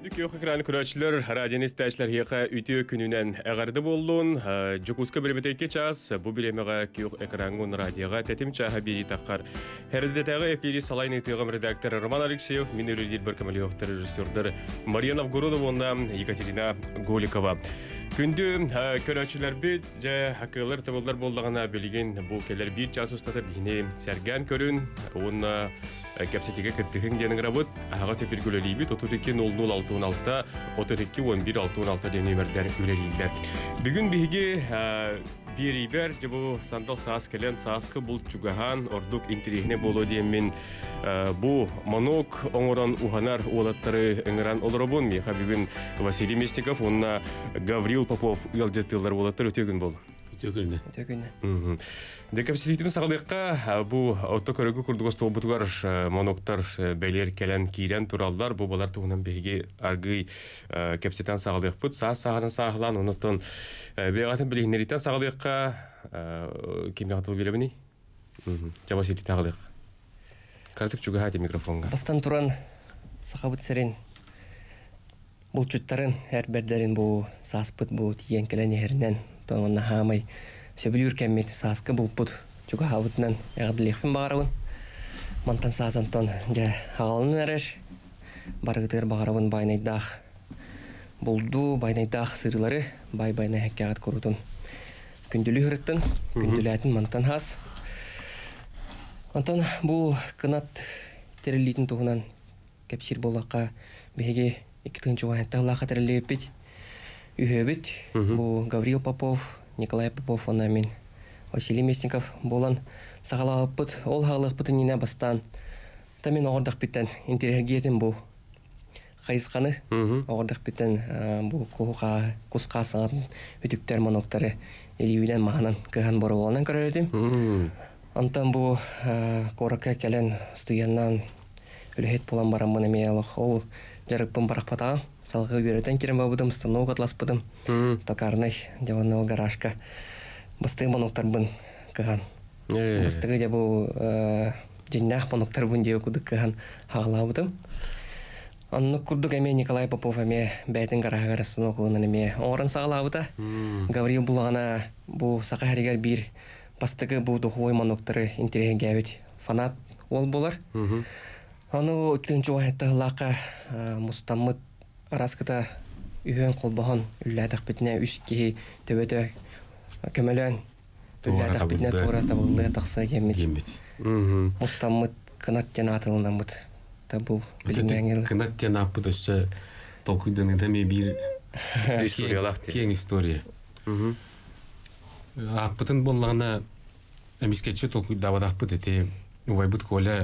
Күйөк экраны көрәчләр, радио истәчләр яка үтө күнүнән әгәрде булдун. Жукуска бербетекке час, бу билемега күйөк экранын радиога тәтим чаһа бири таккар. Хәрдәтәгә эфири салайны тыгым редактор Роман Алексеев, минеридир беркемлек режиссердер Мария Новгородовна, Екатерина Голикова. Күндү көрәчләр бит, жа хакылар табылдар булдыгына билген бу келер бир час устатып дине сәргән көрүн, уна Кепсетиге кеттиген денең работ, ага сепер гөлелиби, тотудеки 0066, отодеки 1166 денемердер гөлелилер. Бүгүн биге бирибер жабу сандал саас келен сааскы бул чугахан ордук интерегне боло диемин бу монок оңорон уханар олаттары ыңыран олоробун меха бүгүн Василий Местиков, онна Гаврил Попов ылжеттылар олаттар өтөгүн бол. Өтөгүн. Декапситетimiz сағылыққа бұл автокөрігі күрдіғыз толбытығар моноктар бәйлер кәлін кейрен туралдар. Бұл балар тұғынан бейге арғы кәпсетен сағылық бұд. Сағынан сағылан, оныттан бейғатын білігінереттен сағылыққа кемде қатыл белебіні? Жаба селі тағылық. Қартық жүгі хайды микрофонға. Бастан тұран сақабыт сәрен бұл жұттарын әрбәрдерін бұл саспыт бұл тиген кәлін ерінен тоңына хамай сөбілі үркәмметі саскы бұлпұд жүгі хавытынан әғадылықпен бағарауын. Мантан сазантон жа ағалының әрер барғытығыр бағарауын байнайдақ бұлду, байнайдақ сырылары бай-байна әккеғат көрутын. Күнділі хүріттін, күнділі әтін мантан хас. Антон бұл қынат тәрілейтін тұғынан кәпсір болаққа бәйге 2-тің жуайынтағы лақа тәрілі өппет. Үйе өппет, бұл Гаврил Попов, Николай Попов, она мен Василий Местников болан сағалағып бұд, ол ғалық бұды нина бастан. Тамен оғырдақ біттен интерергетін бұл қайысқаны, оғырдақ біттен бұл құсқа сағатын өтіктер моноктары елеуінен мағынан кіған бұры оланан көрердім. Антан бұл қораққа кәлін студияннан үліхет болан баран бұны меялық. Ол жарықпын барақ патаған. Салғы үйерден керен бабыдым, стану қатлас бұдым. Токарный, жауанного гаражка. Бастығы моноктар бұн кіған. Бастығы де бұл жиннақ моноктар бұн деу күдік кіған хағыла бұдым. Анны күрдік әме Николай Попов әме бәйтін гарағар стану қылынан әме оңырын сағыла бұда. Гаврил бұлағана бұл сақа әрігер бір бастығы бұл дұқуой моноктары интереген гәвет фанат ол болар. Аны 2-ші уақытта лақа мұстамыт Араската үйен қолбаған үлләдіқ бітіне үскей төбеті көмелен үлләдіқ бітіне тура табылды тақсы кемет. Мұстамыт қынат тен атылынан бұд. Табу біліңген. Қынат тен ақпыд өсі толқыйдың әдәме бір кең история. Ақпытын болғана әмескетші толқыйды авад ақпыд әте ұвайбыд көйлі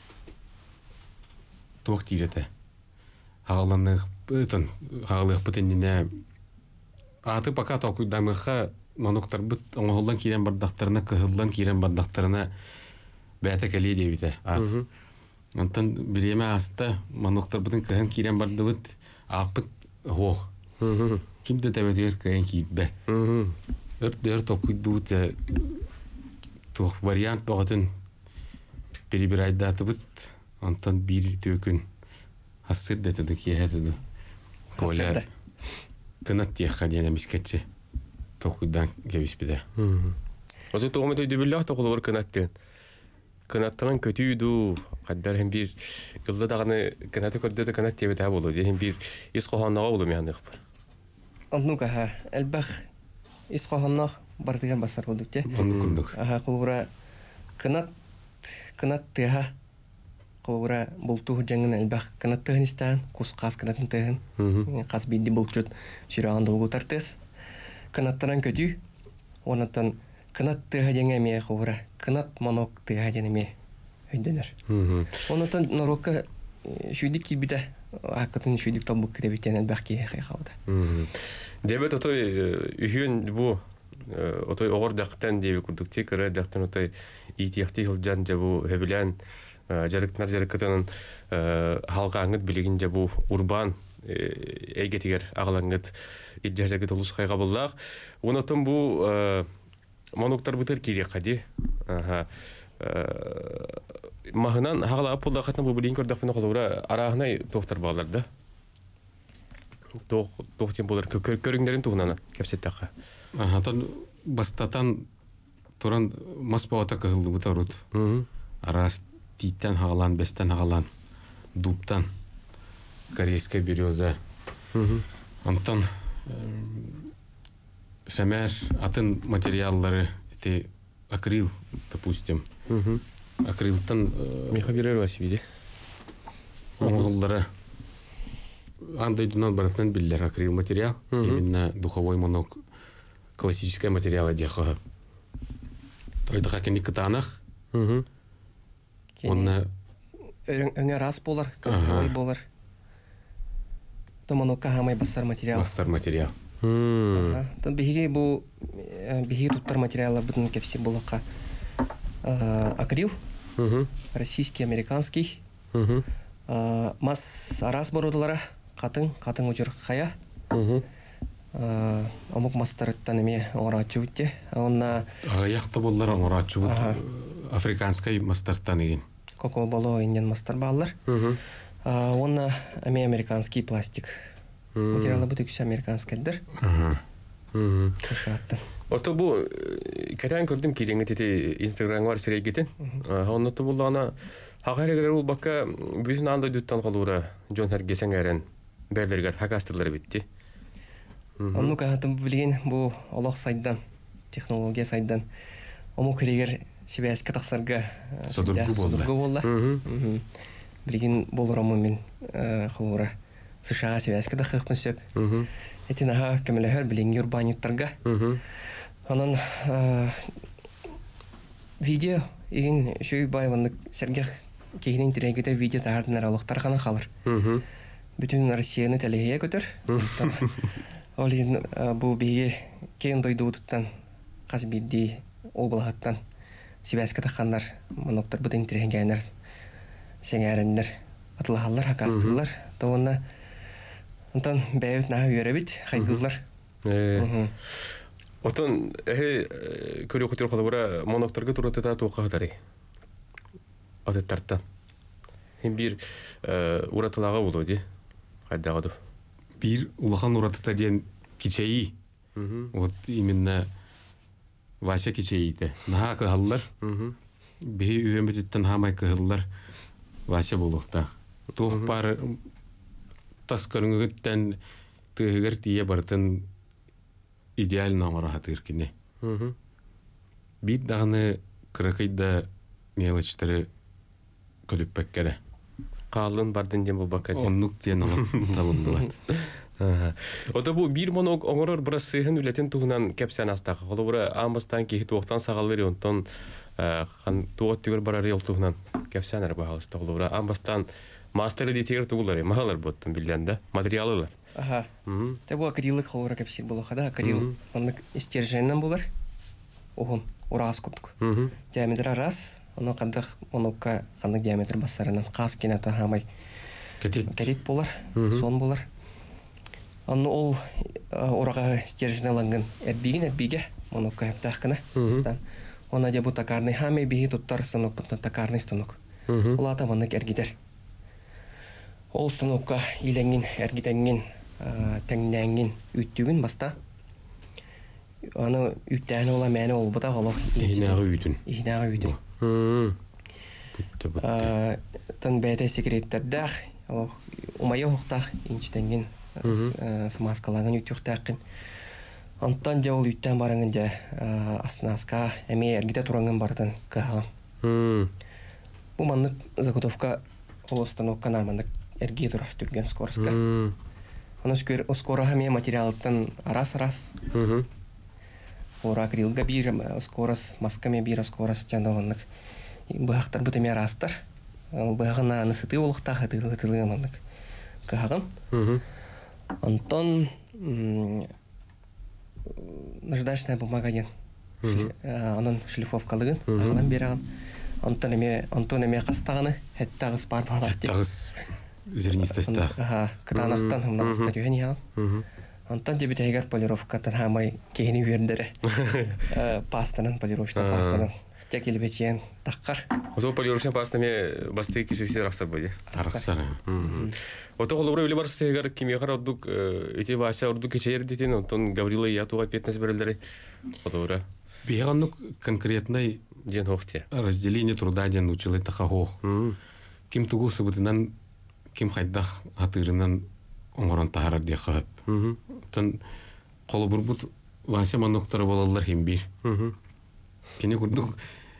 тоқ тиреті. Ағаланық бұтын, ағалық бұтын діне аты пока толқыйдамыға моноктар бұт оңғылдан керен бардақтарына, кығылдан керен бардақтарына бәті кәлей дейбіті аты. Онтан біреме асты моноктар бұтын кығын керен барды бұт ақпыт ғоқ. Кімді тәбәтігер кығын кейіп бәт. Өр толқыйды бұт тоқ вариант бағытын бір айдаты бұт, онтан бір төкін Асыр дәтіді кейәтіді. Көйлі қынат тияққа дейін әмескетші тоқыдан кәбіспеді. Осы тоғымет өйді білі ақты қолы бар қынаттен. Қынаттынан көті үйді, қаддар әм бір ұлды дағаны қынаты көрдеді қынат тебет әбі олу. Дейін бір ес қоғаннаға олу мияндық бар. Оннуға әлбәқ ес қоғаннақ бардыған басар болдық те. Онны күрдік. Қолғыра қынат тыға Қолғыра бұлту жаңын әлбәқ қынат тұғын істән, құс қас қынатын тұғын. Қас бейді бұлтжыт жүрі андылғы тартыз. Қынаттаран көті, онаттан қынат тұға жаңа әме қолғыра, қынат монок тұға жаңа әме өйденер. Онаттан нұрыққа шүйдік кейбіді, ақытын шүйдік табық кітебеттен әлбәқ кейі қайқауды. Дебет отой үйін бұл отой оғыр дәқтен дейбі күрдікте, кірі дәқтен отой итияқти ғылжан жабу әбілән жарықтар жарықтанын халға аңыт білеген жабу урбан әйгетігер ағылаңыт иджажагыт ұлыс қайға боллақ. Онатын бұл моноктар бұтыр керек қади. Мағынан хағала апылда қатына бұл білейін көрдіқпені қолуыра арағынай тоқтар бағаларды. тохтен болар көрүңдөрүн тугунана кепсеттака. Тон бастатан туран маспауата кыһылды бутарут. Арас титтен хагалан, бестен хагалан, дуптан, корейская береза. Антон шамер атын материаллары это акрил, допустим. Акрилтан Михабирер Василий. оңоллары андайдунан баратынан биллер акрил материал. Именно духовой монок классическая материал одеха. Тойдыха кенник кытанах. Онна Өңө рас болар, ой болар. Томонокка хамай басар материал. Бастар материал. Тон биһиги бу биһиги туттар материаллар бутун кепси болакка. Акрил, российский, американский. Мас арас бородулара катын учур хая. Амук мастарыттан эме орачу битте. Онна Яхта боллар оңорачу бут африканской мастартан еген. коко боло инден мастар баллар. Онна эме американский пластик. Материалы бутукс американскайдыр. Шаттан. Ото бу катан көрдүм киреңе тети Instagram бар сирегетен. Онноту булана хагарыгар ул бакка бүтүн анда дуттан калуура жон хергесен эрен берлергер хакастырлар битти. Онну кахатым билген бу олох сайдан, технология сайдан. Ому керегер себяска таксарга Содургу болла. Билген болурамы мен холура. США себяска да хыкмын сөп. Этин аха кемелер билген урбаниттарга. Анан видео еген шөй байванны сергех кейнен тирегете видео таардынар алыктар гана калыр. Бүтүн Россияны телегия көтөр. Олин бу биге кен дойдуттан казбидди облахаттан себяска таккандар моноктор бутын тирегенер сеңәрендер атлахаллар хакастылар. Тоонна онтан бәйбит на йөребит хайгыллар. Отон көрү көтөр калыбыра монокторга турата туукадари. Атыттарта. Хем бир уратылага болду ди. Кайдагыды. Бир улахан уратыта ден кичеи. Вот именно Вася кичеиите. Наха кыһаллар. Бии үйөмүтүттен хамай кыһыллар. Вася болукта. Тух бар тас көрүнгөттен тыгыр тие бартын идеально марахатыр кине. Бит даганы кыракайда мелочтары көлүппек кере. Калын бардын дем болбакка. Оннук тен табылды. Ода бу бир монок оңорор бурасыгын үлетен тугунан кепсен астакы. Колобура амбастан кихи туоктан сагаллыр онтон хан туот түгөр барар ел тугунан кепсенер баалыста колобура амбастан мастер эдитер тугулар махалар боттун билгенде материалылар. Те бу акрилик холура кепсир болохада акрил онны стерженнен болар. Огон урас куптук. Диаметр раз, оно кандак монокка кандак диаметр басарынан кас кината хамай. Кедит болар, сон болар. Анны ол орага стерженеланган эрбиге монокка таахкана стан. Она дебу такарный хаме биги туттар станок путна такарный станок. Улата монок эргидер. Ол станокка иленгин эргитенген теңнәңгин үттүгүн баста. Аны үттәне ола мәне ол бута олох ихнагы үтүн. Тан бәйте секреттердах олох умайы хоқтах инчтенген смаскалаган үттүхтәкин. Антан да ол үттән баранган да аснаска эме эргите туранган бартан каган. Бу маннык заготовка ол станокка нормандык эрги тура түрген скоростка. Аны скоро хаме материалдан раз. Ора акрилга бир скорость, маскаме бир скорость жандаваннык. Бахтар бутеме растар. Багана насыты олукта хатылыгаманнык. Каган. Антон наждачная бумага ден. Анын шлифовкалыгын алан берген. Антон эме кастаганы хеттагыс бар бала. Тагыс зернистостах. Кытанактан хымнагыска түйен ян. Антон дебит эгер полировкатан хамай кейни вердере. Пастанын полировочный пастанын Жакелбечен таққар. Ото полиорушен пастаме басты кисүсер аксар байды. Араксар. Ото холобра үле бар сегер кимияхар ордук эти Вася ордук кечер детен онтон Гаврила ятуга петнес берелдери. Отора. Беганну конкретный Ден хохте. разделение труда ден училы тахахох. Ким тугусы бутынан ким хайдах атырынан оңорон тахарар дия хап. Тон колу бурбут Вася мануктары болалар химбир. Кини курдук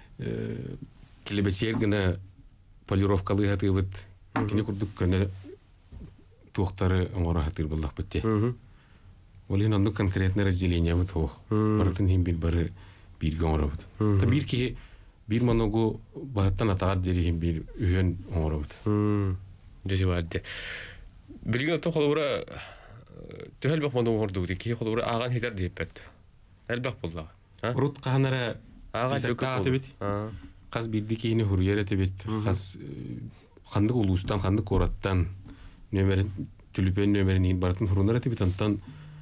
келебечер гына полировкалы хатыбыт. Кини курдук көне тухтары оңора хатыр болдак битте. Олин онду конкретный разделение бит хох. Бартын химбир бары бирге оңора бит. Та бир ки бир моногу баттан атагар дери химбир үйөн оңора бит. Жеси бадде. Бирген ото холобра төһөлбөк мону ордук ди ки холобра аган хетер деп бет. Элбек болла. Рут каханара Ага списокка атыбит. Каз бирди кейини хуруер этебит. Каз хандык улустан, хандык ораттан нөмерин түлүпен нөмерин ин бартын хурунар этебит. Антан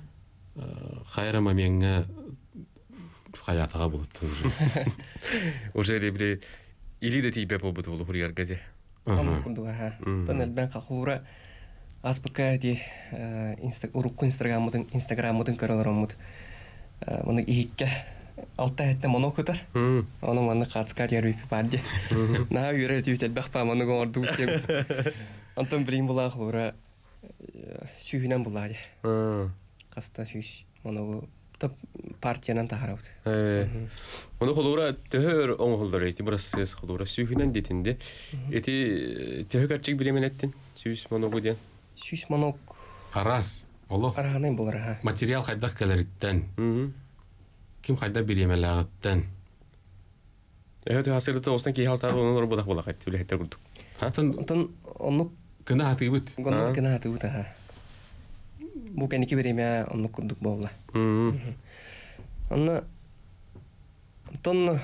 хайра мамиңа хаятага болот. Уже ребре или да типе побут болу хуруер гаде. Кундуга. Тон элбен кахулура аспака ди урукку инстаграммудын көрөлөрөмут. Муну ийикке алта хетте монокутар. Оны маны катска ярып барды. На юрер дивтел бахпа маны горду тем. Антон блин була хлора сүйүнөн булады. Каста сүйүш мону топ партиянан тахарабыт. Оны хлора төр оңголдор эти брасыз хлора сүйүнөн детинде. Эти төгөрчик биременеттин сүйүш моногу ден. Сүйүш моног Арас. Олох. араганай булар. Материал хайдах калериттен. Ким хайда биремелаагыттан. Эһе хасырды остан ки халтар онор бодак болак айтты биле хеттер курдук. Антон онук Кына хатыбыт. гона гына атыбыт. Бу кеники береме онук курдук болла. Анна Антон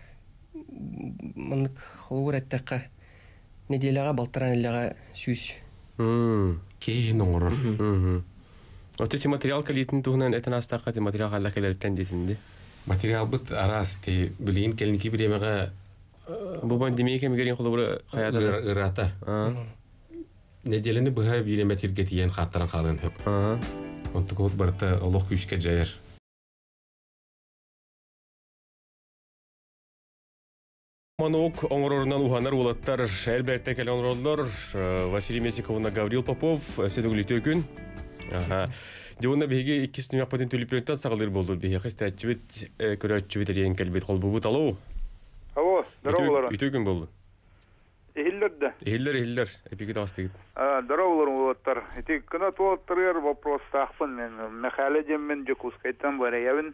мынык холур аттакка неделяга балтыранлага сүйүш. Кейин оңорор. Оте материал калитин тугунан этен астакка те материал халла келерден детинде. Материал бит арас те билин келники биремега Бу пандемия кемигерин холобра хаята. ырата. Неделени быга биреметирге тиен хаттаран халын хөп. Онтук барта Аллах күчкө жайыр. Манук оңорорунан уханар улаттар элбетте келе оңороллор Василий Месиковна Гаврил Попов сөдөгүлүтө күн. Дивона беге 2 нөмер патент төлөпөттөн сагалыр болду. Беге хастачыбыт көрөчүбүт деген келбет колбубут алуу. Алло, здорово. Үтө күн болду. Эхиллерде. Эхиллер, эпиге дастыгыт. Здорово, улаттар. Эти кына тоттырыр вопрос тахпын мен. Мехаледем мен жокускайтан бар ябын.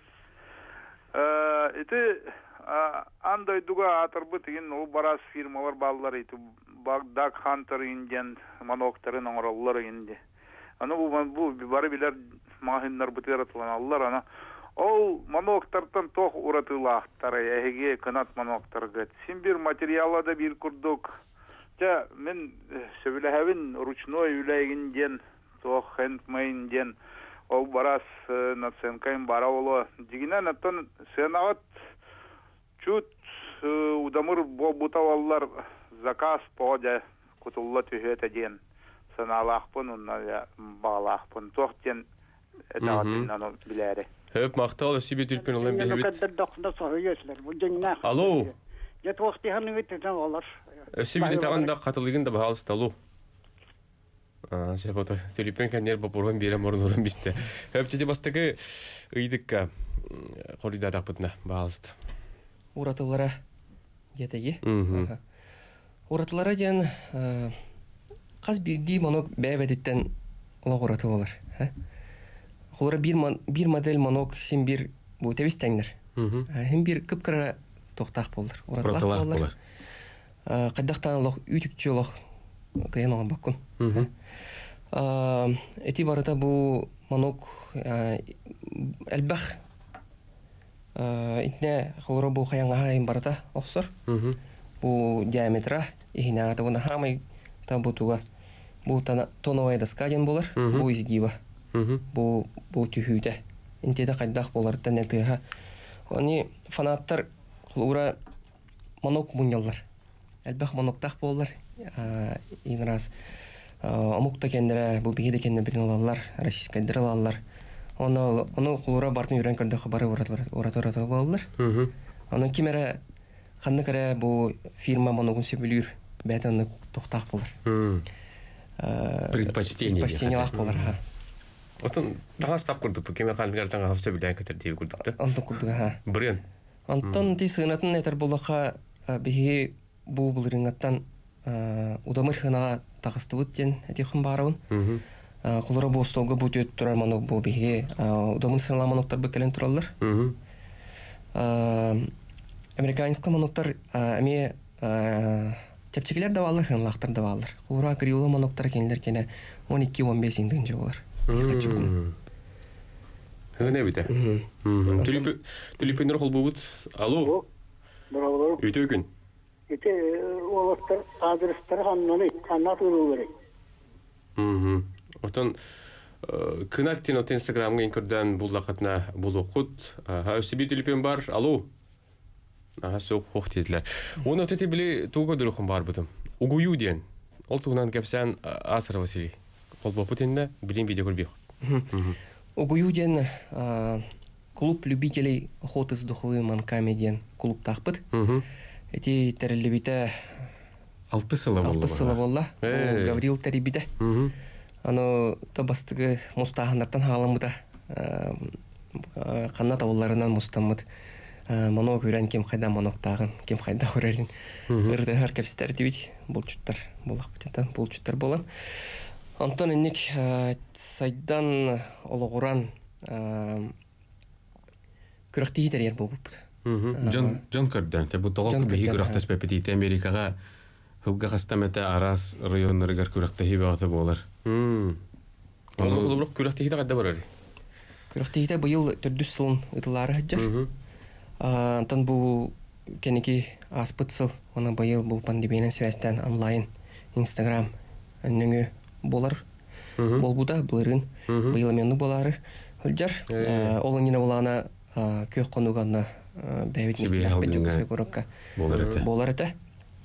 Эти андай дуга атырбыт деген ол барас фирмалар баллар эти Багдак Хантер инден моноктарын оңороллар инде. Аны бу бары билер махиннар бутыратылан аллар ана ол моноктардан тох уратылактар эге канат моноктарга син бир материалда бир курдук. Ja мен сөйләһәвин ручной үләйгенден тох хендмейнден ол барас наценкайм бараволо дигинен аттан сенават чут удамыр бобутаваллар заказ пода кутулла төһәтә ден саналахпын унна балахпын тохтен этагатынан биләре. Höp maqtal sibit ülpün olan bir hübit. Alo. Jet vakti hanı bitirden olur. Sibit tağında katılığın da bahalısı talu. Şey foto. Tülpün kendileri baporgan bir amorun oran biste. Höp dedi bastıkı ıydıkka. Korida dağpıtına bahalısı. Уратылара жетеги. Уратылара ден каз бирди монок бәбәдеттен олог ураты болар. Холора бир модель монок син бир бу тебистеңдер. Хем бир кыпкыра токтак болдыр. Уратылар болар. Каддактан лох үтүкчү лох кыян оган баккун. Эти барыта бу монок элбах итне холора бу хаянга ин барата оксор. Бу диаметра ихинага табына хамай табутуга. Бу тоновая доска ден болар. Бу изгиба. Бу түһүдө. Интеде кайдак болар тенетеха. Они фанаттар холора монок муньяллар. Әлбәх моноктах боллар. Ин раз омукта кендере бу биге кенне билин алалар, российская дыралалар. Оны кулура бартын юрен көрдө хабары оратора боллар. Аны кимере ханны кере бу фирма моногун сөбүлүр. Бәтә аны токтак болар. Предпочтение лах болар. Отын таңа стап курдук, кеме ханныгар таңа хавса билен кетер дейби курдук да. Антон курдук, Брен. Антон ти сынатын этер болаха биги бу булрынгаттан удамыр хынага тагыстыбыт ден этихин барыбын. Кулура бу столга бу төт турар моног бу биги удамыр сынала моноктар бекелен тураллар. Американский моноктар эми тепчекелер да баллар, хынлактар да баллар. Кулура криоло моноктар кенлер кене 12-15 индинче болар. Не бите. Түліпендер қол бұғыт. Алло. Браво. Өте күн. Ите олаттар адрестер ханнаны ханнат ұру керек. Отын кынаттен от инстаграмға енкірден бұл лақатына бұл оқыт. Өсібе түліпен бар. Алло. Соқ хоқ деділер. Оны өтеті біле туға дұрықын бар бұдым. Угую ден. Ол туғынан кәпсән Асыр Василий. Қол бұпытынна білен видео көрбек. Угуюден клуб любителей охоты с духовыми манками ден клуб тахпыт. Эти терелебите Алтысыла болла. Гаврил теребите. Ано табастыгы мустаханартан халамыта. Қанна табылларынан мустамыт. Моног үрән кем қайда моноктағын, кем қайда көрерін. Үрді әр кәпсітер дебет. Бұлчуттар болақ бітетін. Бұлчуттар болан. Антон еннек сайдан олығыран күріқті етер ер болып бұд. Джон көрден. Бұл тоғыл бейі күріқтас бәпетейті Америкаға ғылға қастаметі арас районларығар күріқті хебе аты болар. Оны құлыбырақ күріқті хеті қадда бар әрі? Күріқті хеті бұйыл 400 сылын ұтылары ғаджар. Антон бұл кәнеке аспыт сыл. Оны бұйыл бұл пандемияның сөйістен онлайн, Инстаграм, өніңі болар. Болбуда бұлырын. Бұйылмену болары. Ғаджар. Ол өңіне болағына көк қонуғанына бәйбет нестілер бәджіғысы көрікке болар әті.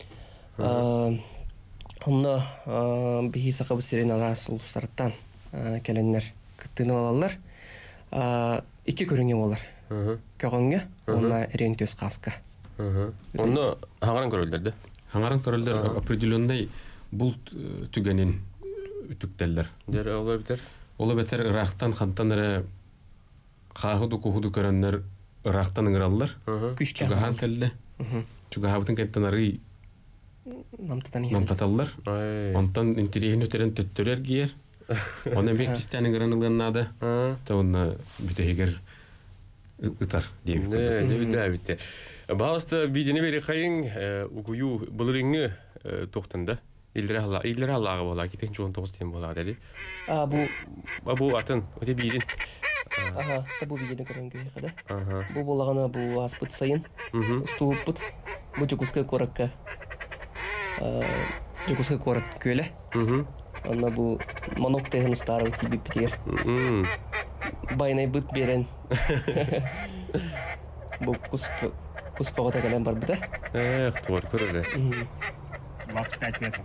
Онына бейі сақабы сирен арас ұлыстарыттан кәленлер күттіні алалар. Икі көріңе болар. Көғіңе, онына әрен төс қасқа. Онына хаңаран көрілдерді? Хаңаран көрілдер определенный бұл түгенін үтіктелдер. Дәрі олар бітер? Олар бітер рақтан қантан әрі қағыды құғыды көрінлер рақтан ұңыралылар. Чүгахан кәлі. Чүгахабытын кәттен арый намтаталылар. Онтан интерейін өтерін төттөрер кейер. Оны бек кистәнің ұранылғаннады. Оны бүтігер ұтар дейбі көрді. Бағысты бейдені бері қайын ұғыю бұлырыңы тоқтында. Илдері аллағы бола, кетен 19 тем бола дәді. Бұл атын, өте бейден. Бұл бейдені көрін көй қады. Бұл болағана бұл аспыт сайын. Ұстуып бұд. Бұл жүкізгі қоракка. Жүкізгі қорат көлі. Анна бұл монок тегін ұстары тибіп бітер. Байнай бұд берен. Бұл құс пағыта кәлем бар бұда. Тұғыр көрірі. 25 метров.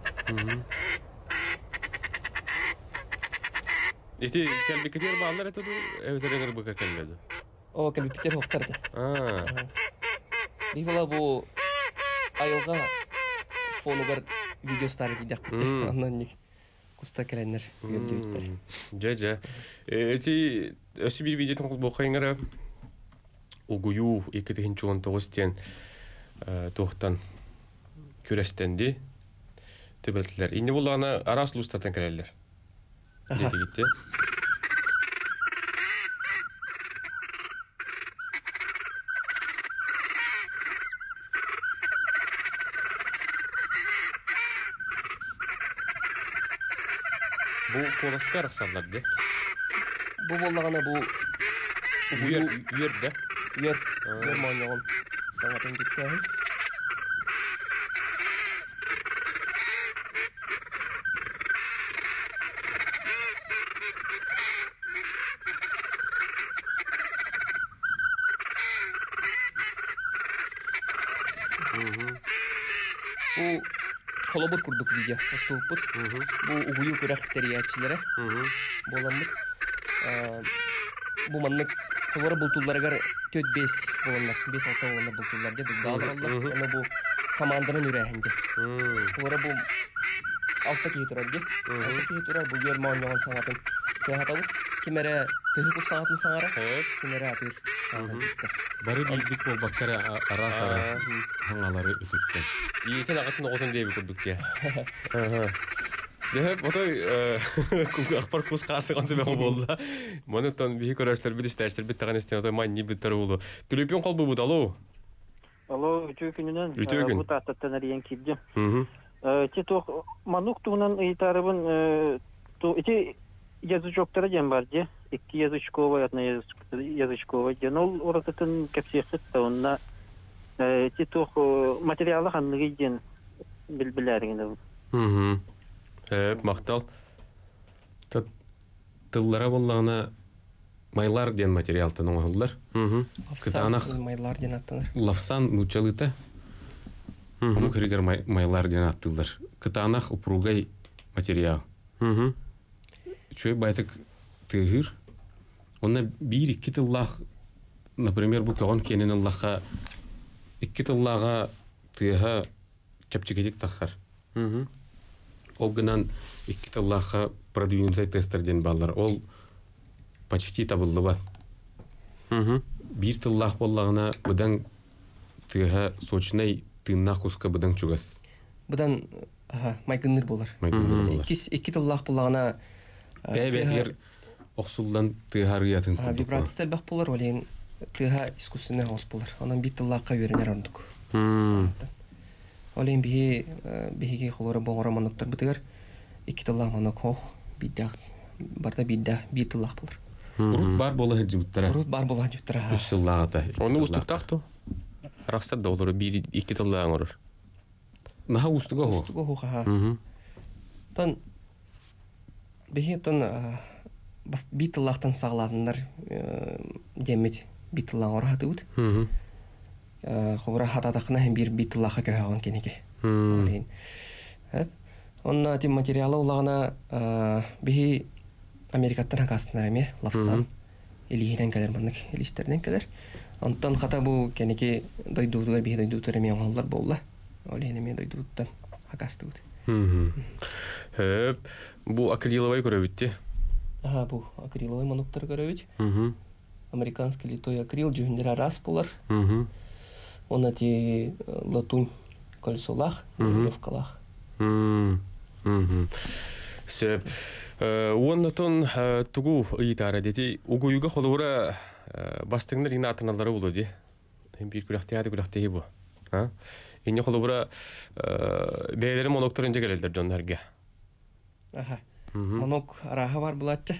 Эти кәлбекетер бағалар әтеді, әутереңір бұқа кәлбеді? О, кәлбекетер хоқтарды. Бей бола бұл айылға фонуғар видеостары дейдек бітті. Оннан нек құста кәләнер өйттер. Жа. Эти өсі бір видеотын құл бұқайыңыра ұғыю 2019 тен тоқтан көрестенді төбелтілер. Инде болағына арас лұстатын кәрелер. Деті кетті. Бұл қоласқа рақсалар де? Бұл болағына бұл үйер де? Үйер маңнағын саңатын кетті әйін. Bu kolobur kurduk video. Оступут. Bu угую курак териячлары. Боламыт. Bu manlık kolora bultullargar 4-5 bolanlar. 5-6 bolanlar bultullar diye dağlarlar. Ona bu komandanın yüreğinde. Kolora bu altta ki turar diye. Altta ki turar bu yer mağanyalan sanatın. Kıyahatalı. Kimere tıhık sanatın sanara. Kimere atır. Бары билдик бол баккара арас хаңалары үтүктен. Иетен ағатын оғытын дейбі күрдік те. Дәп, отой ақпар күз қасыған түбәң болды. Мұнықтан бейі көрәштер біт істәштер біт таған істен отой майн не біттері болды. Түлепен қол бұл бұд, алло? Алло, үтө күнүнөн. Үтө күн. Бу таттан арыян кибди. Те тох манук тугунан ыйтарыбын эти язычоктары дем бар же. Iki язычковая, одна язычковая. Ол орататын кепсиқит онна те тох материалы ханныгы ден билбиләргенде. Мақтал. Тыллара боллағына майлар ден материалтын оңғылдар. Кытанақ майлар ден аттылар. Лавсан мучалыта. Ому кірігер майлар ден аттылдар. Кытанақ упругай материал. Чөй байтык тыгыр. Онна bir-iki тыллах, например, bu көгөн кенен Аллахқа 2 тыллаға тыға чапчыкетик тахар. Ол гынан 2 тыллаға продвинутай тестерден баллар. Ол почти табылды бар. 1 тыллах боллағына бұдан тыға сочнай тыннақ құсқа бұдан чугас. Бұдан майгынныр болар. 2 тыллах болағына бәйбәтер Оқсулдан тыгары ятын. Вибрация бақ болар, олейін тыға искусственный ғос болар. Онан бит тыллаққа верінер орындық. Олейін бейге қолары боғыра манықтар бұтығар. 2 тыллақ манық хоқ, барда бит тыллақ болар. Урут бар болы хеджібіттара. Урут бар болы хеджібіттара. 3 тыллағата. Оны ұстықтақты? Рақсат да олары 1-2 тыллағын орыр. Наха ұстыға хоқ? Ұстыға хоқ, Тан бейге тан бит тыллақтан сағыладындар демет бит тыллақ орағаты бұд. Құбыра хататақына hem bir бит тыллаққа көйаған кенеге. Онна тем материалы олағына бейге Америкаттан хақастынар әме, лафсан, елігінен кәлер бандық, елістерден кәлер. Онтан хата бұл кенеге дойдуғдығар бейге дойдуғдыр әме оңғалдар болла. Олейін әме дойдуғдықтан хақасты бұд. Бұл акриловай көрі өтті? Бұл акриловый мануктар көрөбүт. Американский литой акрил жүгіндер арас болар. Она те латунь кольцолах, веревкалах. Сөп. Оннатон тугу ыйтары дети угуюга холура бастыңдар ина атыналары болу де. Bir күләхтәді күләхтәгі бұл. Инне холура бәйлері монокторын жегелелдер жонларға. Монок араға бар бұлатты.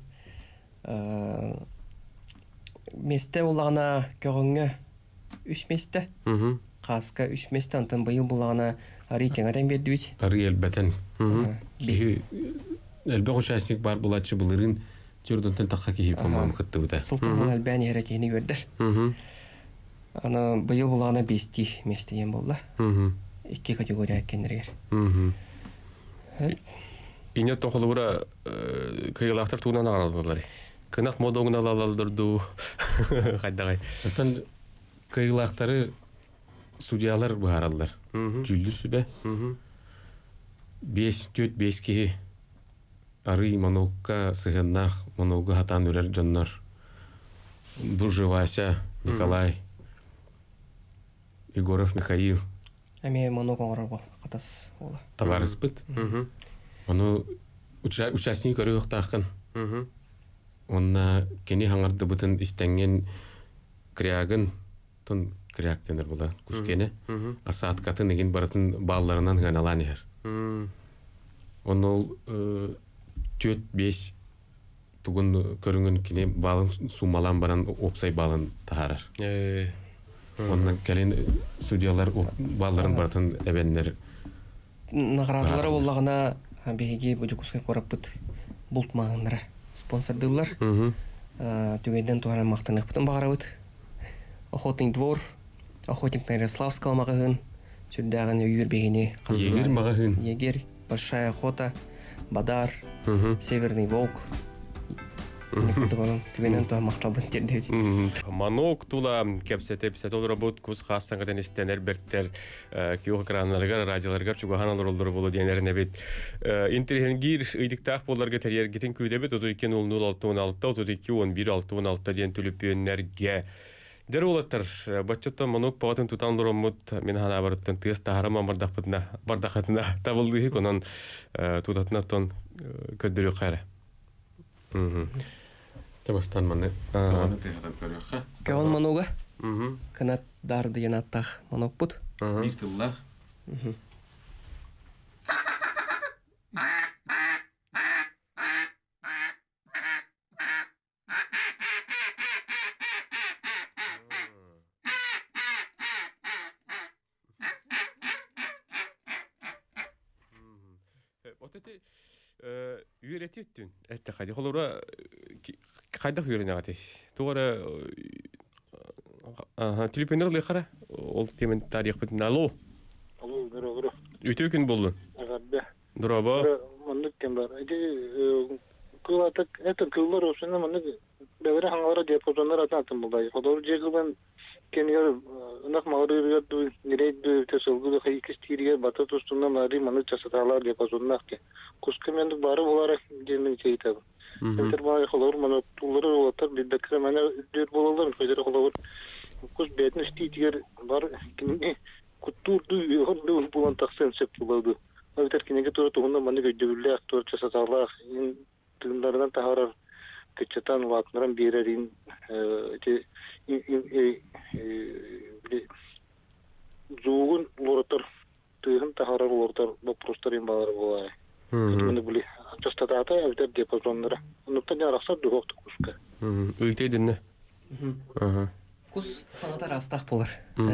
Месте олағына көгіңі 3 месте. Қасқа 3 месте. Антын бұйыл бұлағына ары екен адам берді өйт. Ары әлбәтен. Әлбәқ ұшасынек бар бұлатшы бұлырын түрдінтен таққа кейіп ұмам қытты бұда. Сылтағын әлбән ері кейіні көрдір. Ана бұйыл бұлағына 5 месте ен болды. 2 категория әккендергер. Инет тоқылыбыра кыйылақтар туынан ағаралдылар. Кынақ модоғын алалалдырду. Қайдағай. Әттен кыйылақтары судиялар бұғаралдар. Жүлдір сүбе. 5-4-5 кеге ары моногқа сығыннақ, моногға хатан өрер жоннар. Буржевася, Николай, Егоров Михаил. Әме моног оңырар бол, қатас ола. Табарыс бұд. Оны участник көрі өқтақын. Онна кені хаңарды бұтын істенген крягын, тұн крягтенер бұла, күскені. Аса аткатын еген баратын балларынан ғаналан егер. Оны ол 4-5 тұғын көріңін кені балын сумалан баран опсай балын тағарар. Онна кәлін судиялар балларын баратын әбенлер. Нағырадылары олағына бейге бұжықұсқа қорап бұд бұлт мағынлары спонсордылар. Түгенден туғанан мақтанық бұтын бағара бұд. Охотный двор, охотник на Ярославского магазин, сюда Юр Бегини, Егер магазин. Егерь, Большая охота, Бадар, Северный волк. Тивенен то макталбын тердети. Манок тула кепсете ол работ кус хасаңгадан истенер бертер киох кранларга радиоларга чугахан алыр болу денерне бит. Интерхенгир ыйдыктак боларга терьер гитин күдебет 320616 321116 ден түлүпөннерге. Дер улаттар баччоттан манок пагатын тутан дураммут мен хана барыттан тыс тахарама бардахпытна бардахатына табылды конон тутатына тон көддөрү кайра. Табастан маны. Таны тыгыдан көрөккө. Кагон мануга? Канат дарды янаттах манок бут. Биртиллах. Отети үйрөтүттүн. Этте кайда холора кайда үйрөнөгати. Тугара телефондар лыхара. Ол темен тарих бүтүн. Алло. Алло, гөрө. Үтө күн болду. Агабда. Дроба. Мындык кем бар. Кулатык, это куллар осуна мындык. Бевре хангара деп озондар ататын булдай. Ходор жегилен кенер нак магырыйды, нерейди тесылгы хайкистирия бата тустунда мари маны часаталар деп озоннакты. Кускеменди бары булар демин чейтабы. Интербай холор маны тулары отар бидекре мене үддөр болалар, көйдер холор. Кус бетин ститигер бар кине кутурду йорду булан таксен сеп булады. Өлтер кинеге туры тугунда маны көйдөрлөр актор часаталар, тыңдардан тахарар кечетан ватнаран берерин зугун лоротор тыгын тахарар лоротор вопростарин баары булай. Муну били частатата элдер депозоннара. Нуктан яракса духокту куска. Үйтейдинне. Кус саната растах болар.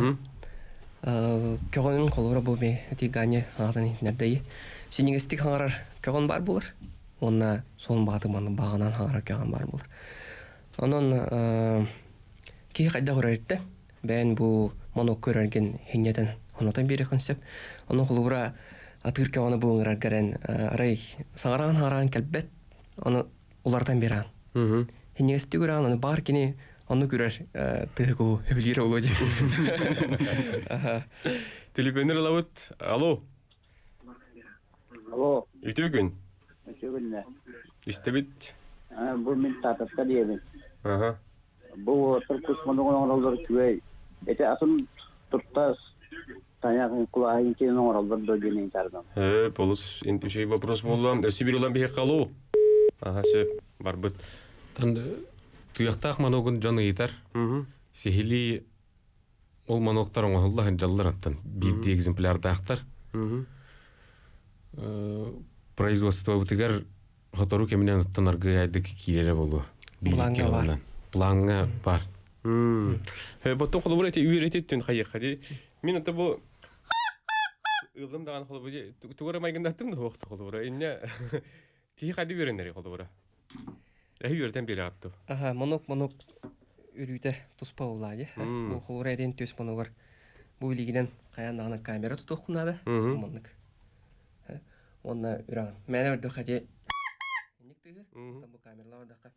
Көгөнүн колора бу бе тигане адан нердей. Синигестик хаңарар көгөн бар болар. Онна сон багытыманы баганан хаңарар көгөн бар болар. Онон ки кайда көрөртте. Бен бу монок көрөрген хиннетен онотан бери концепт. Онун колора атыр көгөнү булуңар гәрен рай саңаран харан келбет. Оны улардан беран. Хиннестик көрөн аны бар кини onu görür tığgu heplir olacak. Telefonlar alavut. Alo. Alo. Ütügün. Ütügün ne? İstebit. Bu min tatatda diyelim. Aha. Bu Türkmen'in oraları küvey. Ete asıl tuttas tanıyakın kulağın için oraları dögeni interden. He, polus şey вопрос болам. Сибир olan bir hekalu. Aha, söp barbut. Tan Туяқтақ маногын жаны етер. Сехили ол маноктар оңғыллағын жаллар аттан. Бірді экземплярды ақтар. Производство өтігер хотору кемінен аттан арғы әйді кейлері болу. Планға бар. Планға бар. Боттон қолы бұл әте үйрететтін қайыққа. Мен өті бұл ұлғым даған қолы бұл. Туғыры майгындаттым да оқты қолы бұл. Инне кейі қайды беренлері қолы бұл. Үйерден бері атту. Монок үрүйді тұспа олады. Бұл қолыр әден төс моногар. Бұл илігінен қаяндағына камера тұтуқынады. Монок. Онна үраған. Мәні өрді қаде. Нектігі? Бұл камералар ордаққа.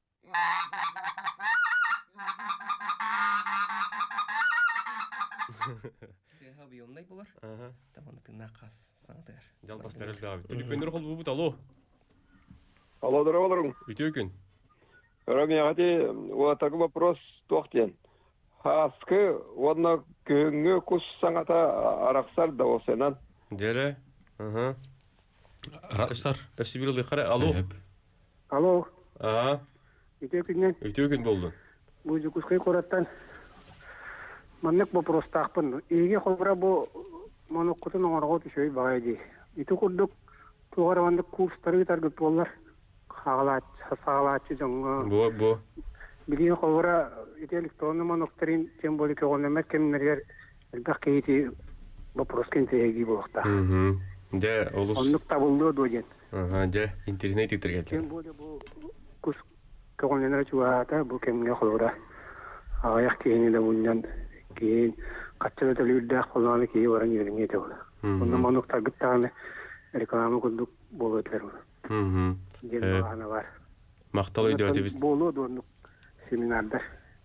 Тіға бейомдай болар. Таманы тыңна қас саңатығар. Жалбастар әлді abi. Түлікпендер қол бұбыт, алло. Алло, здорово. Ütügün. Рагняти, вот такой вопрос тохтен. Хаскы, одна көңгө кус саңата араксар да осенан. Деле. Ага. Араксар. Сибирли қара, алло. Алло. Ага. Ütügün болду. Бу жукускай кораттан. Маннык вопрос тақпын. Иге хобра бу моноккутун оңорго түшөй багайди. Иту курдук тугарамандык курстары таргыт боллар. Сағалатчы жоңғы. Бу. Билген қолыра электронный монокторин, тем более көгөнлемет кемнергер әлбәқ кейті вопрос кентеги болықта. Де, олус. Онлық табылды доген. Де, интернет итергелді. Тем более бұл күс көгөнленер чуғата бұл кемге қолыра ағаяқ кейіне де бұндан кейін качча төлүддө коланы кии баран юрүңе деп. Онда мануктар гыттаны реклама кылдык болот бермин. Ден бана бар. Мактал өйдө деп. Болот ону семинарда.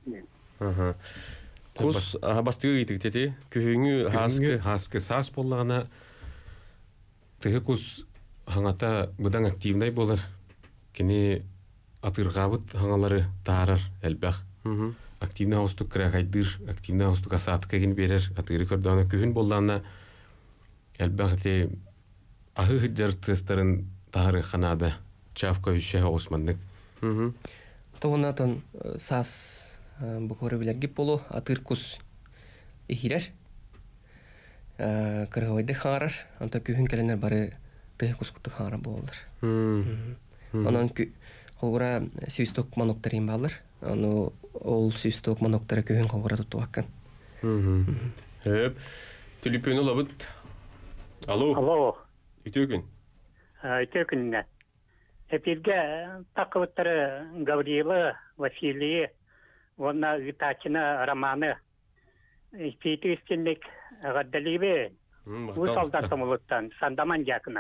Кус бастыгы итик тети күһүңү хаскы сас боллагана тыгы кус хаңата будан активнай болар. Кини атыргабыт хаңалары таарар элбах. Активна хостук крагайдыр, активна хостук асатка ген берер. Атыры көрдөнө күһүн боллана элбах те ахы хыджартыстарын тары ханада чавка үше Османнык. Тоонатан сас буквары билерги болу атыркус ихирер. Кыргойды харар, анта күһүн келенер бары тыгыс кутты хара болдыр. Анан колбура свисток моноктарин балыр. Аны ол свисток моноктары күһүн колбура тутуаккан. Түлүпөнү лабыт. Алло. Үтөкүн. Үтөкүннө. Эпирге такыбыттары Гаврила, Василий, онна Витачина романы. Пейті үстенлік ғаддалибе ұл солдаттым ұлыттан, сандаман жақына.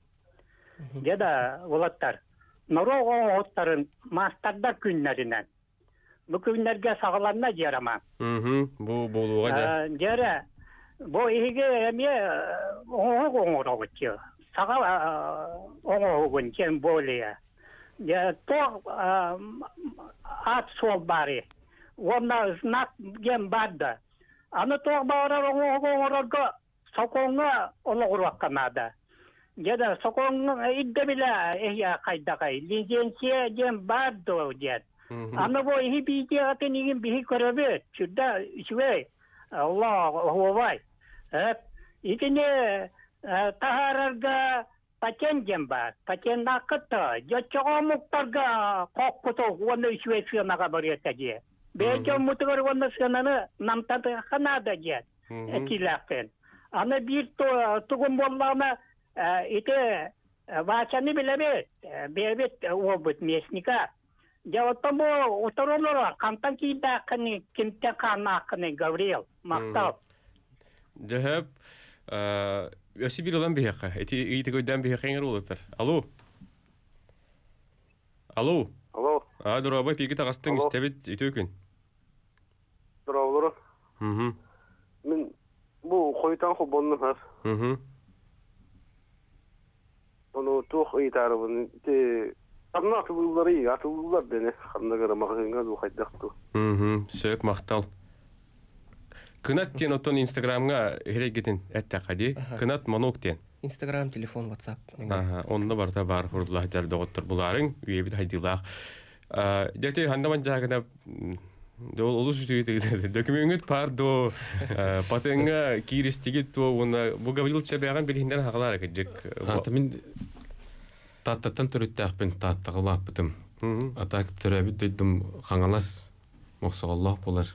Деда ұлыттар, нұру оғыттарын мастардар күнлерінен. Бұл күнлерге сағыланна жерама. Бұл болуға да. Дере, бұл еге әме оғығын оғытчы. Саға оғығын кен болия. Тоқ ат сол бары. Онна знак ген барды. Аны тоғбағырар оңырарға соқоңға олығырваққанады. Деді соқоңға идді білі әйя қайдағай. Лизенсия ден барды ол дед. Аны бұл ехі бейде атын еген бейі көрөбет. Шүрді үшвей. Аллах оғывай. Икіне тағарарға патен ден бар. Патен ақыты. Жотчоға мұқтарға қоққыты оны үшвей сынаға бір етеді. Бәйкен мұтығыр оны сынаны намтады қанада дед. Әкеләқтен. Аны бір тұғын болағына ете вачаны білебет. Бәйбет обыт местника. Жауаттан бұл ұтырылыра қантан кейді ақыны, кемттен қаны ақыны Гавриил. Мақтал. Жахап, өсі бір олан бейаққа. Еті көйден бейаққа еңір олықтар. Алло. Дұрабай пеки тағастың істебет үтөкін. Дұрабылыры. Мен бұл қойтан құбонны қар. Оны тоқ ұйтары бұны. Қамна атылылары ей, атылылар дәне. Қамна қара мағызынға бұл қайдақты. Сөйіп мақтал. Кынат тен оттон инстаграмға херегетін әтті қади. Кынат манок тен. Инстаграм, телефон, ватсап. Онны барда бар фурдулах дәрді оттыр бұларың. Үйебіт хайдилах. Дәте хандаман жағына олу сүтігеді. Документ пардо, патенға киристігет бұл Гаврилча бәған білгендер хағалар әкеджек. Атымен таттаттан түрітті ақпен таттағылақ бітім. Атақ түрәбіт дөйдім қаңалас моқсағаллақ болар.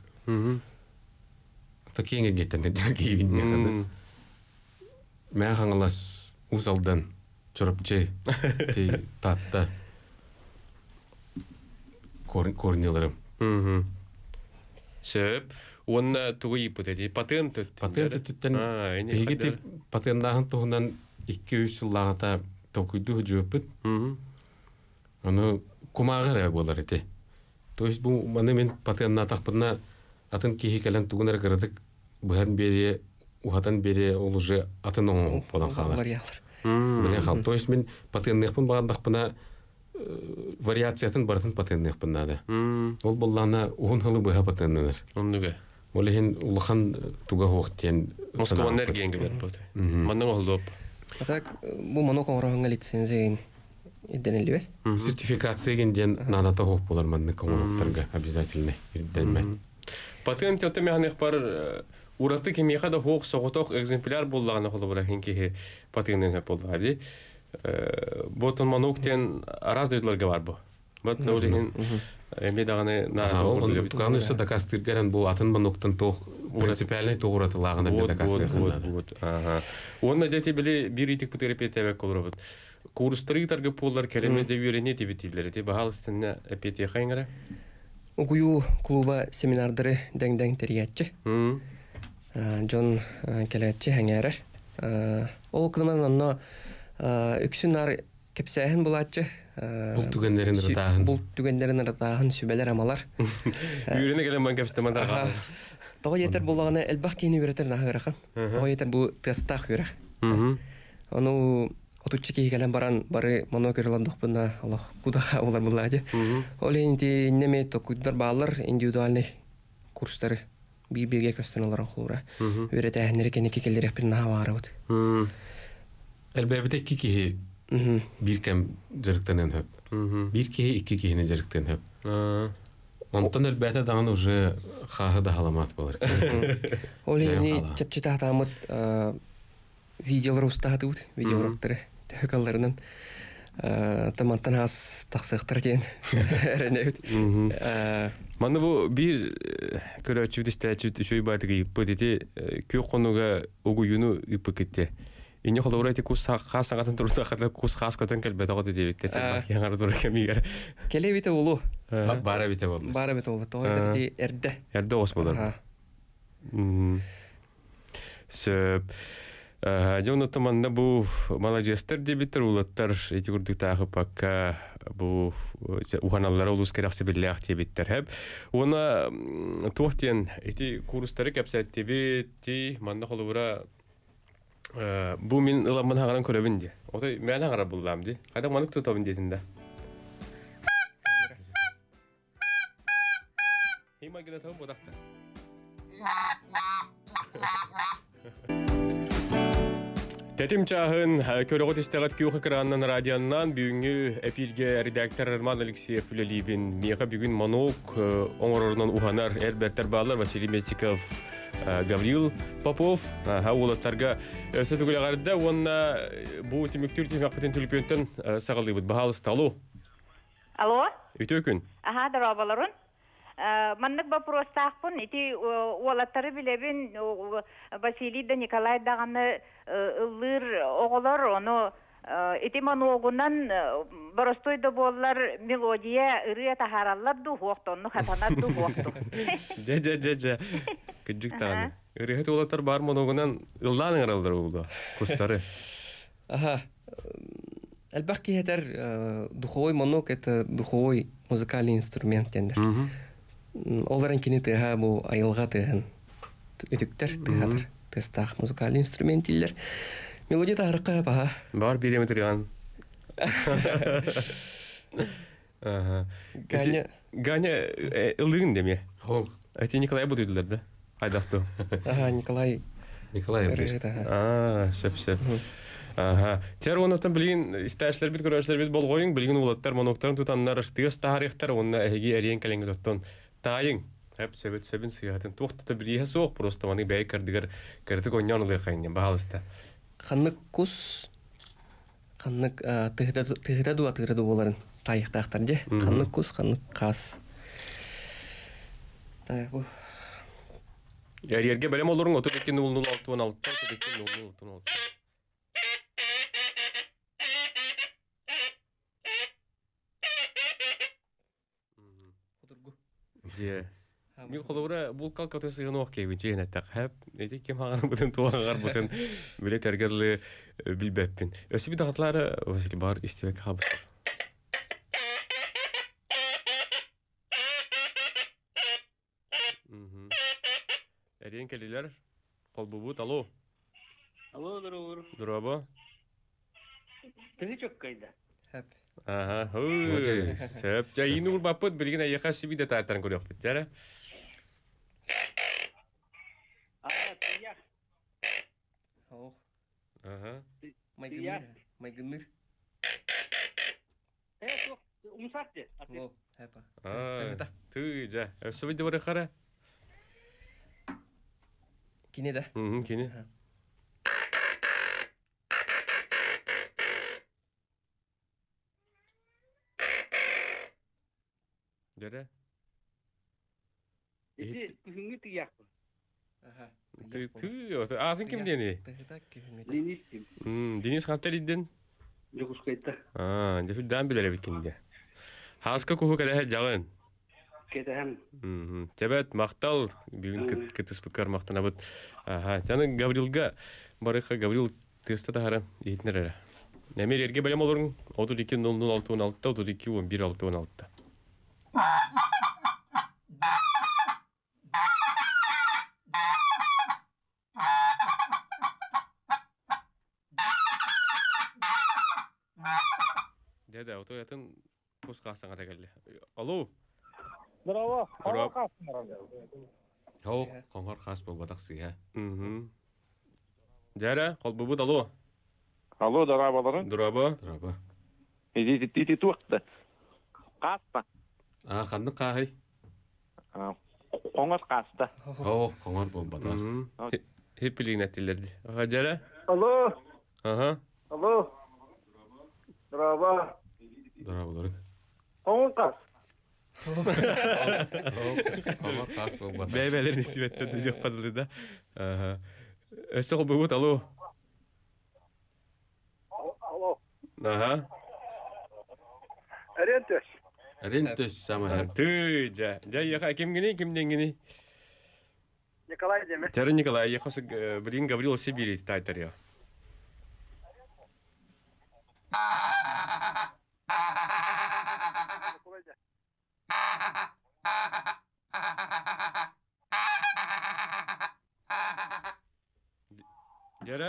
Ата кейінге кеттен кейбінне қады. Мә қаңалас ұзалдан чұрыпчы татта корнеларым. Сөп, онна туғы ипыт әді, патент өттен? Патент өттен, егеті патентағын тұғынан 2-3 жыллағата тоқүйді хүджі өппіт. Оны құмағыр әг болар әті. То есть бұл маны мен патентна тақпырна атын кейі кәлін тұғынар қырдық бұған бере, ұғатан бере ол уже атын оң болан қалар. Вариатор. То есть мен патентнықпын бағандақпына вариациятын бартын патентнықпын нады. Ол боллана уғын хылы бұға патентнылар. Оннуға? Ол ехен ұлыған туға хоқтен. Москван әргенгі бәр бұд. Манның олды оп. Атак, бұл манок оңырағыңа лицензиян идденелі бәр? Сертификация генден наната хоқ болар манны коңырақтарға обязательно ирденмән. Патент өтті механик бар ураты кемеха да хоқ соғытоқ экземпляр боллағаны қолы бұра хенкеге патентен өп болды ғады. Ботон мануктен араз дөйділерге бар бұ. Бот нөлігін әмедағаны наата оғырды өп. Тұғаны үсі дакастыргерен бұл атын мануктен тоқ принципиальный тоқ ұратылағына бе дакастыргерен. Онна жәте білі бір итік бұтырепет әбәк қолыр бұд. Курстыры тарғы поллар кәлемеде үйрене дебетилері. Бағал істіне әпете қайыңыра? Угую клуба семинардары дәң-дәң тәрiyatчы. John келетче хәңәрер. Ол кылман онно үксүн нар кепсәһен булатчы. Бул түгеннәрен рытагын. Бул түгеннәрен рытагын сүбәләр амалар. Үйрене келен ман кепстемандарға. Тога етер буллаганы элбах кени үретер нахырахан. Тога етер бу тестах үрә. Ону отуччы келен баран бары монокерландык бына Аллах кудаха улар буллады. Ол инде неме токудар балар индивидуальный курстары бир-бирге көстөнөлөр хулура. Үрете әһнәре кенеке келдерек бир наварыт. Әлбәттә ки bir kem jerikten höp. Bir ki iki kihine jerikten höp. Ondan elbette dağın уже xahı da halamat bolur. Ол эни чепчета тамыт видеолар устатып, видеорактары тәкалларынан тамантан хас таксыктар ден. Эренебит. Мана бу бир көрөчү дистәчү шөй байтыгы пөтети көк конуга угуюну ипекетте. Инне холорайти кус хас сагатын турда хата кус хас көтөн келбете годы дебиттер. Яңар дур кемигер. Келебите улу. Бара бите болду. Бара бите болду. Тойдерди эрде. Эрде ос болор. Сөп. Жонотто манна бу молодежьтер дебиттер улаттар эти курдуктагы пакка бу уханаллар улус кераксы биллах дебиттер хеп. Она тохтен эти курстары кепсәттеби ти манна холура бу мин ыламын хаган көрөбүн ди. Отой мен агара буллам ди. Кайда манук тутабын дединде. Хима гына табы бодакта. Тетим чахын көрөгөт истегат күйөк экранынан радионнан бүгүнгү эфирге редактор Арман Алексеев Лелибин мега бүгүн монок оңорорунан уханар Эрбертер Балар Василий Местиков Гаврил Попов хаулаттарга өсөтүгүлөгөрдө онна бу тимүктүр тимакпытын түлүпөнтөн сагалыбыт баалыста. Алло. Үтөкүн. Аха, дарабаларын. Маннык вопрос тақпын, ити олаттары билебин Василий да Николай дағаны ылыр оғылар, оны ити мануогунан баростойды боллар мелодия ырыя тахараллар ду хоқтонну, хатанар ду хоқту. Жа. Күджік тағаны. Ырыхет олаттар бар мануогунан ылланың аралдар олды, кустары. Аха. Әлбәқ кейетер духовой монок, это духовой музыкальный инструмент тендер. Оларын кини тыга бу айылга тыгын үтүктер тыгадыр. Тестах музыкальный инструмент дилер. Мелодия тарыкка баха. Бар биреме турган. Ганя ылыгын деме. Хок. Эти Николай будуйдулар да? Айдакту. Николай. Сөп. Тер онотан билген истәшләр бит көрәшләр бит болгойың билген улаттар моноктарын тутаннар тыгыз тарихтар онна эги әрен калеңге тоттон тайың хәп сөбен сыятын тохтата билие соқ просто маны бәй кардыгар кырды гоньянлы кайны баалыста. Ханнык кус ханнык тыгыда дуа боларын тайыктактар же. Ханнык кус ханнык кас. Тай бу. Ярерге белем олорың 32-006-16 32-006-16. Мен қолуыра бұл қалқаты сығын оқ кейбін әттәк әп. Әйті кем ағар бұтын, туағар бұтын біле тәргерлі білбәппін. Өсі біді ғатлары Василий бар істебек қабыстыр. Әрен кәлелер қол бұбыт, алло. Алло, дұрабыр. Дұрабы? Тігі чөк қайда? Әп. Аха, сөп. Жайыны ұрбаппыт, білген әйеқа шыбиді тағаттарын көрек біт, әрі? Тияқ. Аха. Майгыныр. Соқ, ұмсақ де. О, әпа. Түй, жа. Өсі біді бұры қара? Кене да? Кене. Дәрі? Еді күхіңі тияқ бұл. Атын кім дені? Денис дем. Денис қантар еден? Жоғыз қайта. Дефіл дан білер әбекенде. Хаска күхі кәді жағын? кетем. Тебет мақтал бүгін кытыспыкар мақтана бут. Жаны Гаврилга барыха Гаврил тыста тахаран етнер. Немер ерге белем олурун 32-00-6-16, 32-11-6-16. Деде, отоятын пус қасаңа тәгелі. Алло? Здорово. Қоңғар қас бұл батақсы, ha? Жәрі, қол бұбыд, алло? Алло, дұрабаларың? Дұрабы? Дұрабы. Иди туақты. Қаста. Қанды қағай? Қоңғар қаста. Қоңғар бұл батақ. Хеппілігін әттелерді. Жәрі? Алло. Ага. Алло. Драба. Дұрабаларың. Қоңғар қас. Қоңғар қас бұл батақ. Бәйбәлерін істебетті дүдек падылды да. Өсі қол бұбыд, алло? Алло. Ага. Әрентөш. Әрентөш самы. Ты, жа еқа кемгені, кемденгені? Николай деме. Тәрі Николай, еқасы білін Гаврил Сибири тайтар я. Жәрі?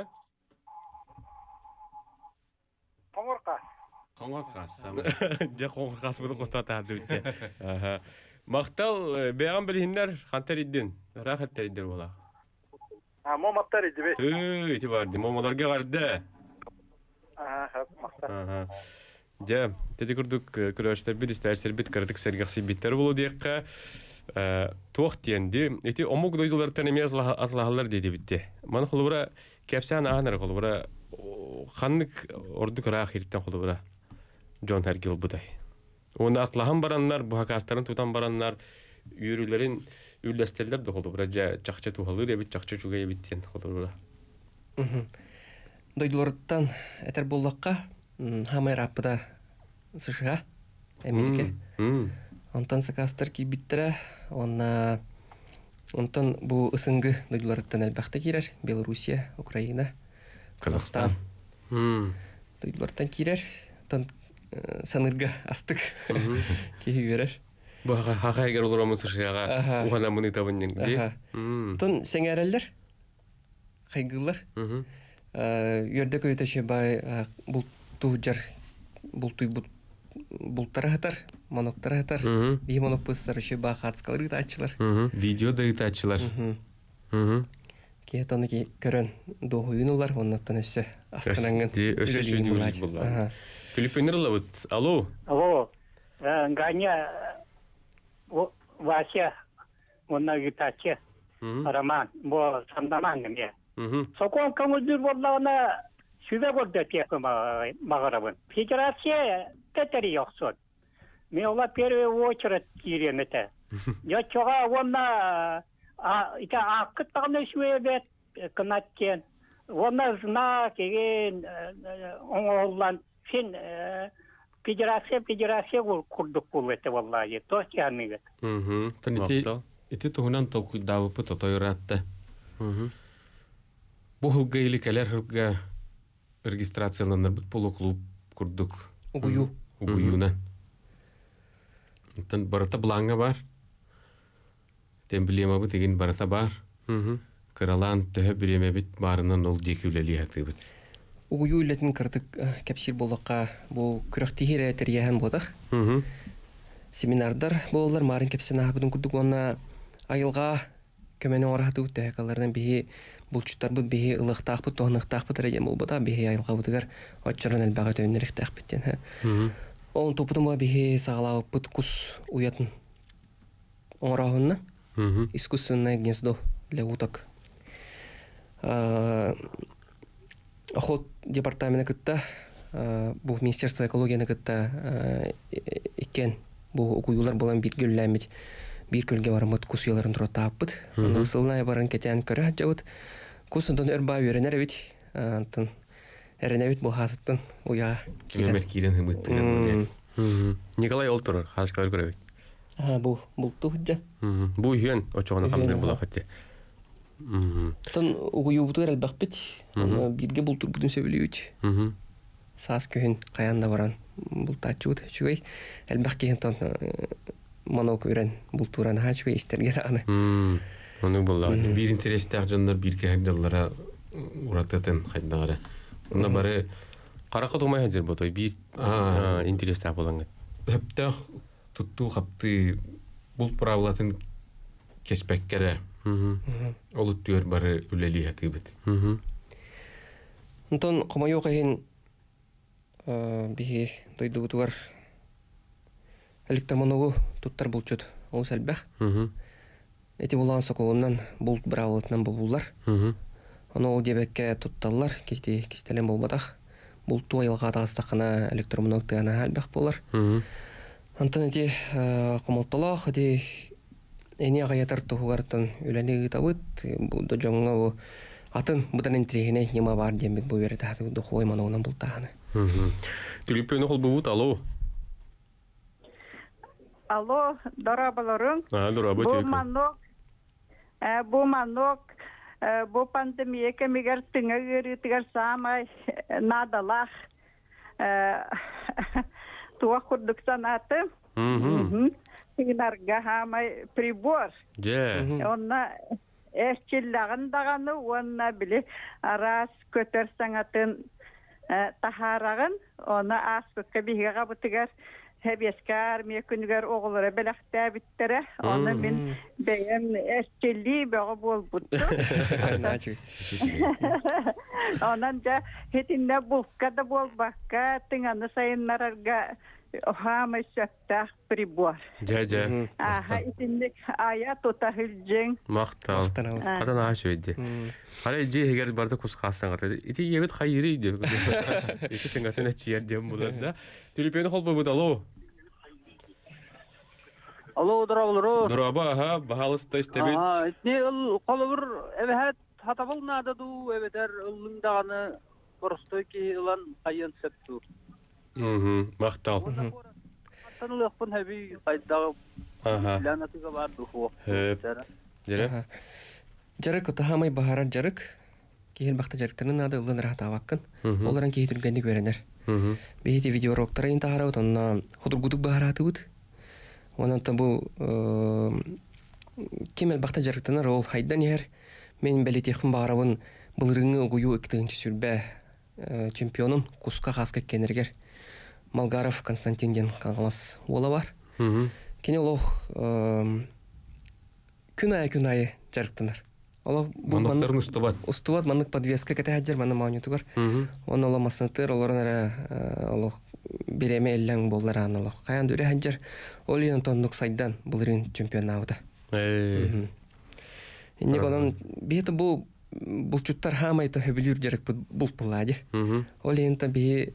Қоңғар қас. Қоңғар қас самы. Жа қоңғар қас бұды қоста тағды өтте. Мақтал бәған білгендер қантар едден? Рақ әттер еддер бола? Моматтар еді бе. Өте барды, момаларға қарды. Мақтар. Жа, тәді күрдік күрәштер біт, істәрсер біт, кірдік сәргіқси биттер болу дейққа. Тоқ дейінді, еті омук дойдылар тәнеме атлағалар дейді бітті. Маны қолы бұра кәпсән ағанар қолы бұра қаннық ордық рақ ерттен қолы бұра Джон Хәргел бұдай. Оны атлаған баранлар, бұхакастарын тұтан баранлар, үйірілерін үйләстерлер де қолы бұра. Жақча туғалыр ебіт, жақча чуға ебіттен қолы бұра. Дойдыларыттан әтер болдаққа хамай рапыда США, Америка. Онтан сакастар кейбіттірі, онтан бұл ысыңғы дойдыларыттан әлбәқті керер. Белоруссия, Украина, Қазақстан. Дойдыларыттан керер. Онтан санырға астық кейі берер. Бұл хақа егер олар омын США-ға ұғана мұны табын еңді. Онтан сәң әрелер, қайғылар. Үйерді көйті бай бұлту жар, бұлттары хатар, моноктары хатар, бей монокпыстары ба қатысқалары ғытачылар. Видео да ғытачылар. Кейт оны көрін доғойын олар, оннаттан өсі астынаңын үрелейін бұлар. Филиппинер лавыт. Алло? Алло. Ганя Вася, онна ғытачы, Роман, бұл сандаман неме. Сокон командир боллағына сүйбе көрді текі мағарабын. Федерация тәтәрі яқсын. Мен ола первый очередь киреметі. Я чоға онна ақыт тағына сүйебет кынаткен. Онна зна кеген оңғолан сен федерация құрдық бұл еті валлайы. Тоқ яғынығы. Ити тұғынан толқыдауы бұт отойратты. Бұл хылға или кәлер хылға регистрацияланыр бұт болу клуб күрдік. Угуюна. Барата бұлаңа бар. Тембілема бұт еген барата бар. Кыралан төһө біреме біт барынан ол декеулелі әті бұт. Угую үлетін кірдік кәпсір болыққа бұл күріқтігер әтір яған болдық. Семинардар болылар марын кәпсін ағыбыдың күрдік оны айылға көмені орағаты өтті әкаларынан бейі бұлчуттар бұд бейі ылықтақ бұд, тоғынықтақ бұд әреген бұл бұда бейі айылға бұдығар отчырын әлбәға төнеріктақ біттен. Олың топытын бұға бейі сағалау бұд құс уятын оңырағынна искусственное гнездо для уток. Охот департаменті күтті бұл Министерство экологияны күтті екен бұл ұқуылар болан бір көлләмет bir kölge varmıt kus yılların tura tapıt. Onu sılnaya baran keten köre javut. Kus ondan örba öğrener evet. Antan öğrener bu hasıttın uya. Kilometre kiren hımıttı. Nikolay Oltor haşkalar görevi. Бу булту худжа. Бу үйен очоғына қамдыр бұла қатте. Тон угуюбутур албақпет. Бирге бултур бүтін сөбілеуіт. Саас көхін қаянда баран бултачуд чугай. Албақ кейін тон манок өрен бултуран ха чугай истерге тағаны. Оны бұла. Bir interestaq жандар bir кәһәддәлләре урататын хайдагара. Уна бары Қарақы тұмай хәджір бұтой, бір интерестақ болаңыз. Хәптәх тутту қапты бұл правилатын кеспәккәрі. Ол үттүер бары үләли хәті біт. Онтон қомайо қайын бихи дойду бұтуар электромоногу туттар бұлчуд. Ол сәлбәқ. Эти булан соқуыннан бұл правилатынан бұллар. Оны ол дебәкке тутталар, кестелен болбадақ. Бұл туа елға тағыстақына электромоногтығына әлбәқ болар. Антон эти қомалталақ, эти әне ағаятар тұғығартын үләні ғытауыт, бұлды жоңға атын бұдан интригіне нема бар дембет бұл бері тағды дұқуай манауынан бұл тағаны. Түліппені қол бұғыт, алло? Алло, дорабаларың. Дораба түйекі. Бұл манок, бұл пандемия кемегер тыңа көрітігер самай надалақ туа құрдық санаты. Тыңнарға хамай прибор. Онна әшчіллағын дағаны, онна білі арас көтер саңатын тахарағын, онна ас көтке бігі қабытығар Hebeskar me күнгөр оғылары бәләхтә биттәре. Оны мен бәйәм әшчелли бәғы бол бұтты. Онан да хетинне бұлққа да бол баққа тыңаны сайынларарға хамай сөптәқ прибор. Жа. Аха, итинне ая тотахылжың. Мақтал. Қадан ашы өйді. Қарай же егер барды құсқасын қатады. Ити ебет қайыры үйді. Ити тыңғатын әтчі ерден бұланда. Түліпені қол бұд, алло. Алло, дұрабылыру. Дұраба, бағалысты істебет. Итне қолы бір әвәт хатабыл нададу, әвәтер ұлындағаны бұрысты ки ұлан қайын сөпту. Мақтал. Аттан ұлықпын әбей қайдағы ләнатыға бар дұқуы. Жарык ота хамай бахарар жарык. Кейл бақта жарыктарының ады ұлын рахта аваққын. Оларан кейтілгенді көренер. Бейті видеороқтара ен тағара өт, онна худургудук бахараты өт. Онан бұл кемел бақта жарыктанар ол хайдан ер. Мен бәлетеқін бағарауын бұлырыңы ұғыю үктігінші сүрбә чемпионын құсқа қасқа кенергер. Малгаров Константин ден қалғалас ола бар. Кене олық күн айы жарықтанар. Манықтарын ұстыват. Ұстыват, манық подвеска кәті әджер, маны маунетугар. Оны олы масынытыр, оларын әрі береме әлләң болар аны олық. Қаян дөре әджер, ол ең тоннық сайдан бұлырын чемпион ауыда. Инек онын бейті бұл чуттар хамайты хөбілер жарық бұл бұлады. Ол ең та бей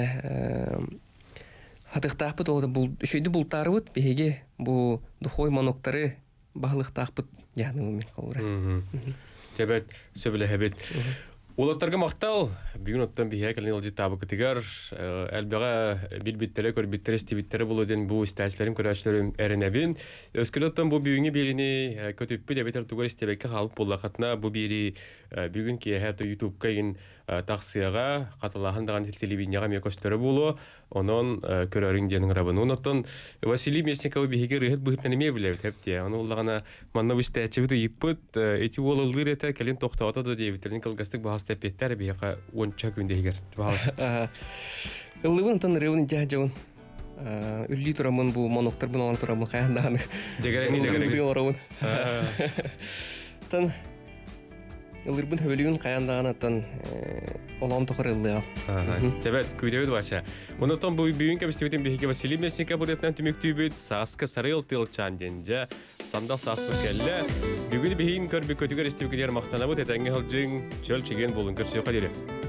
хатықтақпыт олды үшейді бұлтары бұд, бейге бұл дұхой маноктары бағылықтақпыт яғны өмен қалуыра. Тебет, сөбілі әбет. Олаттарға мақтал, бүгін оттан бейе кәлін олжи табы күтігер, әлбіға білбіттері, көрбіттері, стебіттері бұл өден бұл істәшілерім, көрәшілерім әрін әбін. Өскіл оттан бұл бүгінгі беріні көтіппі дәбетер тұғыр істебекке қалып болла қатына бұл бері бүгін кей әті YouTube-қа ең тақсыяға қаталағындаған телевиденияға мекөстері болу, онын көрәрін денің рабын. Оныттан Василий Месников бейге рығыт бұғытнан еме біләбіт әпте. Оны олағана манна бұсты әчебіті еппіт, әті ол ұлғыр еті кәлін тоқтауатады дейбітердің кілгістік бағасты әпеттері бейға онча күнде егер. Ұлығын ұнтан рывын жа жауын. Үлі тұрамын бұл моноқтар бұн алан тұрамын қаяндағаны. Дегерәңі. Илырбын хөбөлүгүн каяндаган олам тохор ыллыга. Тебет күйдөбүт баша. Онотон бу бүгүн кебистебитин беги Василий Месников бурятынан түмүктүүбүт саска сарыл тылчан денже сандал саспы келле. Бүгүн бегин көрбү көтүгөр истебикер мактанабыт этеңге холжың чөл чеген болун көрсөкө деле.